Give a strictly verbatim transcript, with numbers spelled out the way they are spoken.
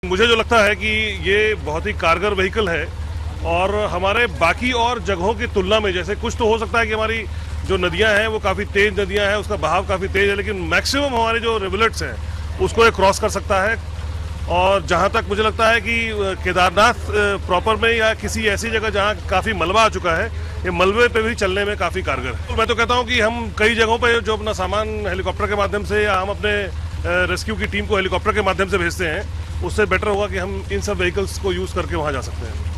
मुझे जो लगता है कि ये बहुत ही कारगर व्हीकल है और हमारे बाकी और जगहों की तुलना में, जैसे कुछ तो हो सकता है कि हमारी जो नदियां हैं वो काफ़ी तेज नदियां हैं, उसका बहाव काफ़ी तेज है, लेकिन मैक्सिमम हमारे जो रिवलेट्स हैं उसको ये क्रॉस कर सकता है। और जहां तक मुझे लगता है कि केदारनाथ प्रॉपर में या किसी ऐसी जगह जहां काफ़ी मलबा आ चुका है, ये मलबे पे भी चलने में काफ़ी कारगर है। तो मैं तो कहता हूं कि हम कई जगहों पे जो अपना सामान हेलीकॉप्टर के माध्यम से या हम अपने रेस्क्यू की टीम को हेलीकॉप्टर के माध्यम से भेजते हैं, उससे बेटर होगा कि हम इन सब व्हीकल्स को यूज़ करके वहाँ जा सकते हैं।